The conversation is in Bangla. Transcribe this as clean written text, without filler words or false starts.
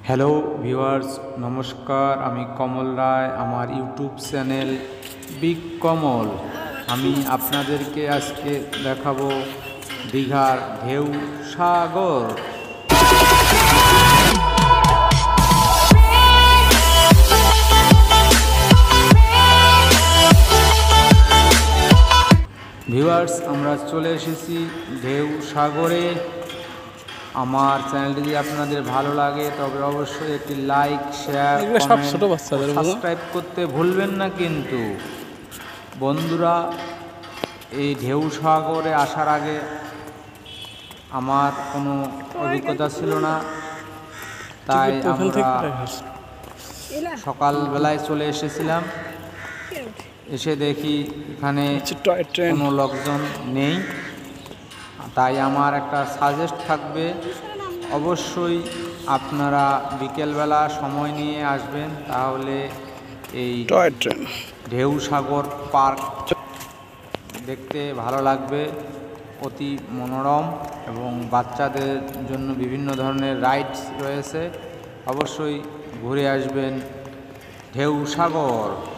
হ্যালো ভিউয়ার্স, নমস্কার। আমি কমল রায়, আমার ইউটিউব চ্যানেল বিগ কমল। আমি আপনাদেরকে আজকে দেখাবো দীঘার ঢেউ সাগর। ভিউয়ার্স, আমরা চলে এসেছি ঢেউ সাগরে। আমার চ্যানেলটি যদি আপনাদের ভালো লাগে তবে অবশ্যই একটি লাইক, শেয়ার, সাবস্ক্রাইব করতে ভুলবেন না। কিন্তু বন্ধুরা, এই ঢেউ সাগরে আসার আগে আমার কোনো অভিজ্ঞতা ছিল না, তাই আমরা সকালবেলায় চলে এসেছিলাম। এসে দেখি এখানে কোনো লোকজন নেই। তাই আমার একটা সাজেস্ট থাকবে, অবশ্যই আপনারা বিকেলবেলা সময় নিয়ে আসবেন, তাহলে এই ঢেউ সাগর পার্ক দেখতে ভালো লাগবে। অতি মনোরম এবং বাচ্চাদের জন্য বিভিন্ন ধরনের রাইডস রয়েছে। অবশ্যই ঘুরে আসবেন ঢেউ সাগর।